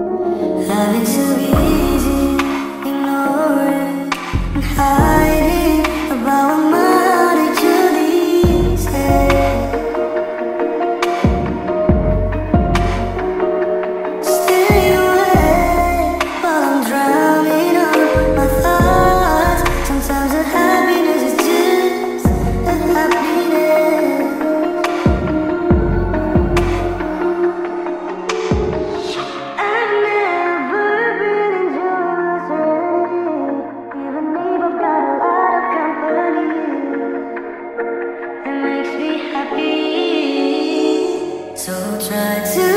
Having to be easy, ignoring and hiding about what my attitude says. Stay away while I'm drowning on my thoughts. Sometimes the happiness is just the happiness. I've never been enjoying serenity, even if I've got a lot of company. It makes me happy, so try to